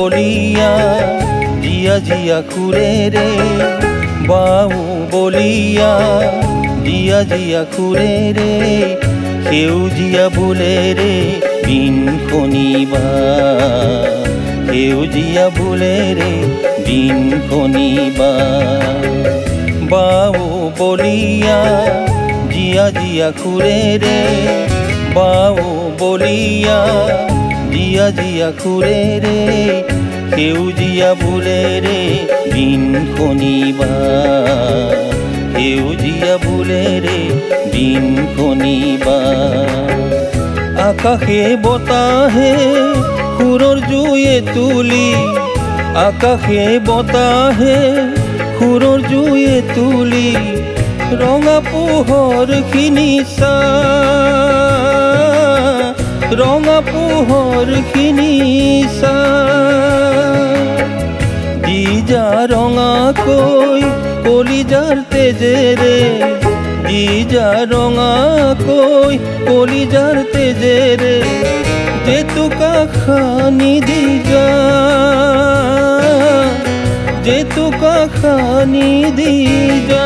বলিয়া জিয়া জিয়া খুৰে ৰে বাহু বলিয়া জিয়া জিয়া খুৰে ৰে সেউজীয়া বুলেৰে বিন খনিবা সেউজীয়া বুলেৰে বিন খনিবা বাহু বলিয়া জিয়া জিয়া খুৰে ৰে বাহু বলিয়া জিয়া জিয়া খুৰে ৰে সেউজীয়া বুলেৰে বিন খনিবা সেউজীয়া বুলেৰে বিন খনিবা আকাশে বতাহে সুৰৰ জুয়ে তুলি আকাশে বতাহে সুৰৰ জুয়ে তুলি ৰঙা পোহৰখিনি ৰঙা পোহৰখিনি দি যা ৰঙাকৈ কলিজাৰ তেজেৰে দি যা ৰঙাকৈ কলিজাৰ তেজেৰে জেতুকা খানি দি যা জেতুকা খানি দি যা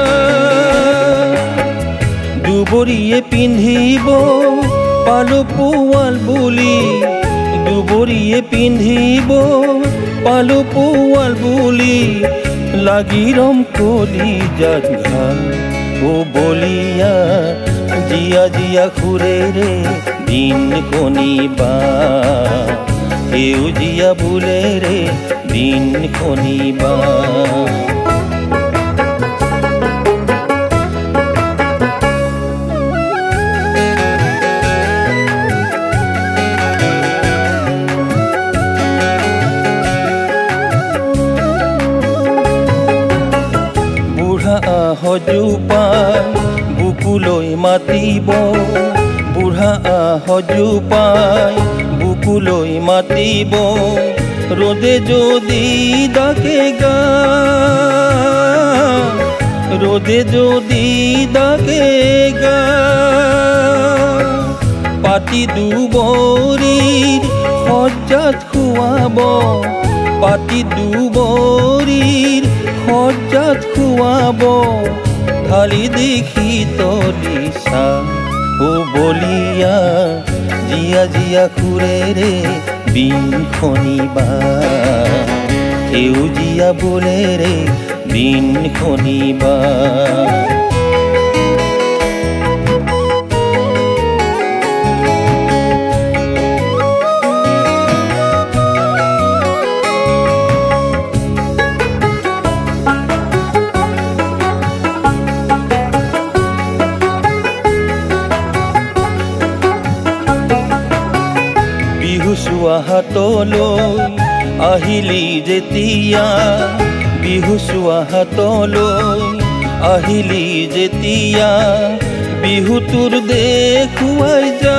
দুবৰিয়ে পিন্ধিব পালো পোৱাল বুলি দুবৰিয়ে পিন্ধিব পালো পোৱাল বুলি লাগি ৰম কলিজাত ঘাম ও বলিয়া জিয়া জিয়া খুৰে ৰে বিন খনিবা সেউজীয়া বুলেৰে বিন খনিবা আহজোপাই বুকুলৈ মাতিব বুঢ়া আহজোপাই বুকুলৈ মাতিব ৰ'দে যদি ডাকে গা ৰ'দে যদি ডাকে গা পাতি দুবৰিৰ সজ্জাত খুৱাব পাতি দুবৰিৰ সজ্জাত খুৱাব ঢালি দেখি তলিচা ও বলিয়া জিয়া জিয়া খুৰে ৰে বিন খনিবা সেউজীয়া বুলেৰে বিন খনিবা বিহু হাতলৈ আহিলি যেতিয়া বিহু হাতলৈ আহিলি যেতিয়া বিহুটোৰ দেখুৱাই যা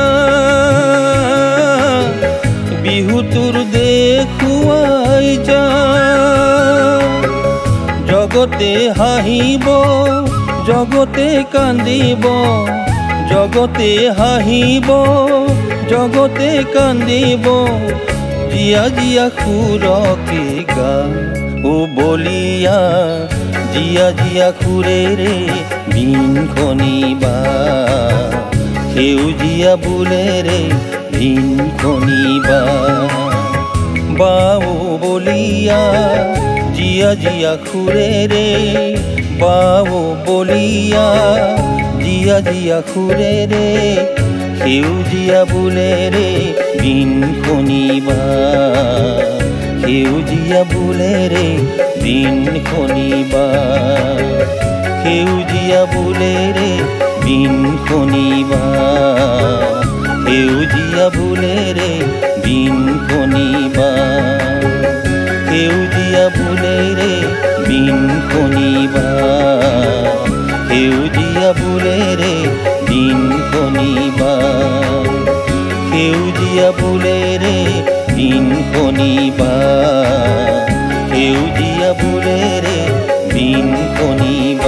বিহুটোৰ দেখুৱাই যা জগতে হাঁহিব জগতে কান্দিব জগতে হাঁহিব জগতে কান্দিব জিয়া জিয়া খুৰকে গা ও বলিয়া জিয়া জিয়া খুৰে ৰে বিন খনিবা সেউজীয়া বুলেৰে বিন খনিবা বাহু বলিয়া জিয়া জিয়া খুৰে ৰে বাহু বলিয়া জিয়া জিয়া খুৰে ৰে সেউজীয়া বুলেৰে বিন খনিবা সেউজীয়া বুলেৰে বিন খনিবা সেউজীয়া বুলেৰে বিন খনিবা সেউজীয়া বুলেৰে বিন খনিবা সেউজীয়া বুলেৰে বিন খনিবা সেউজীয়া বুলেৰে বিন খনিবা সেউজীয়া বুলেৰে বিন খনিবা সেউজীয়া বুলেৰে বিন খনিবা।